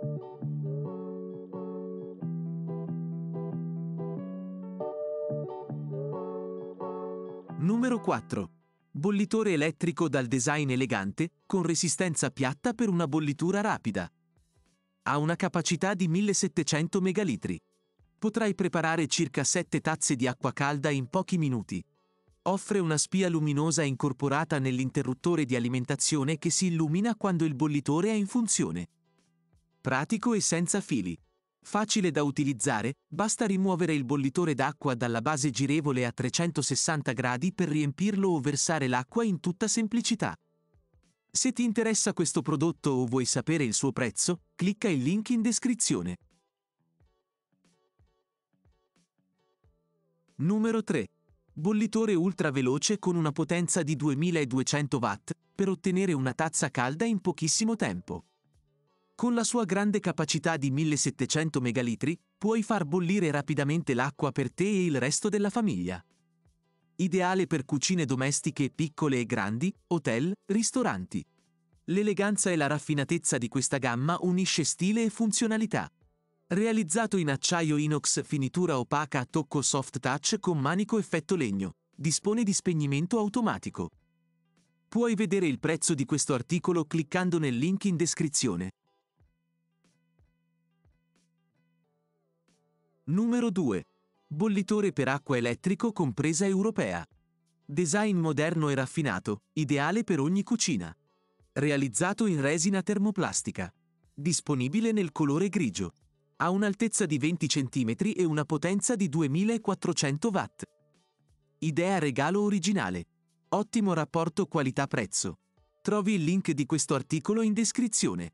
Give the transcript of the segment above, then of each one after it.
Numero 4. Bollitore elettrico dal design elegante, con resistenza piatta per una bollitura rapida. Ha una capacità di 1700 megalitri. Potrai preparare circa 7 tazze di acqua calda in pochi minuti. Offre una spia luminosa incorporata nell'interruttore di alimentazione che si illumina quando il bollitore è in funzione. Pratico e senza fili. Facile da utilizzare, basta rimuovere il bollitore d'acqua dalla base girevole a 360 gradi per riempirlo o versare l'acqua in tutta semplicità. Se ti interessa questo prodotto o vuoi sapere il suo prezzo, clicca il link in descrizione. Numero 3. Bollitore ultra veloce con una potenza di 2200 watt per ottenere una tazza calda in pochissimo tempo. Con la sua grande capacità di 1700 megalitri, puoi far bollire rapidamente l'acqua per te e il resto della famiglia. Ideale per cucine domestiche piccole e grandi, hotel, ristoranti. L'eleganza e la raffinatezza di questa gamma unisce stile e funzionalità. Realizzato in acciaio inox finitura opaca a tocco soft touch con manico effetto legno, dispone di spegnimento automatico. Puoi vedere il prezzo di questo articolo cliccando nel link in descrizione. Numero 2. Bollitore per acqua elettrico con presa europea. Design moderno e raffinato, ideale per ogni cucina. Realizzato in resina termoplastica. Disponibile nel colore grigio. Ha un'altezza di 20 cm e una potenza di 2400 watt. Idea regalo originale. Ottimo rapporto qualità-prezzo. Trovi il link di questo articolo in descrizione.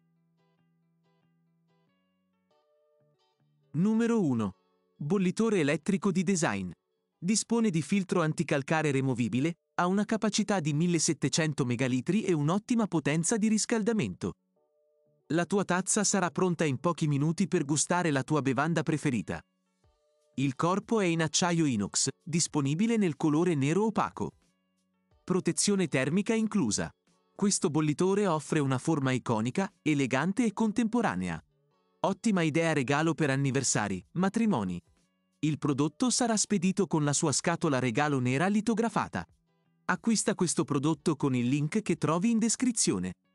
Numero 1. Bollitore elettrico di design. Dispone di filtro anticalcare removibile, ha una capacità di 1700 megalitri e un'ottima potenza di riscaldamento. La tua tazza sarà pronta in pochi minuti per gustare la tua bevanda preferita. Il corpo è in acciaio inox, disponibile nel colore nero opaco. Protezione termica inclusa. Questo bollitore offre una forma iconica, elegante e contemporanea. Ottima idea regalo per anniversari, matrimoni. Il prodotto sarà spedito con la sua scatola regalo nera litografata. Acquista questo prodotto con il link che trovi in descrizione.